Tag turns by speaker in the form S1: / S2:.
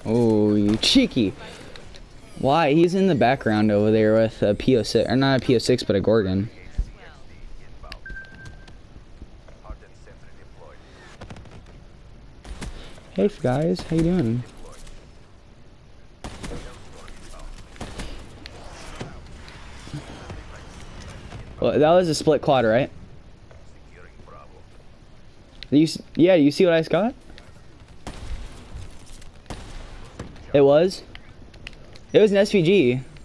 S1: Oh, you cheeky. Why? He's in the background over there with a PO6, or not a PO6, but a Gorgon. Hey guys, how you doing? Well, that was a split quad, right? Yeah, you see what I got? It was? It was an SVG.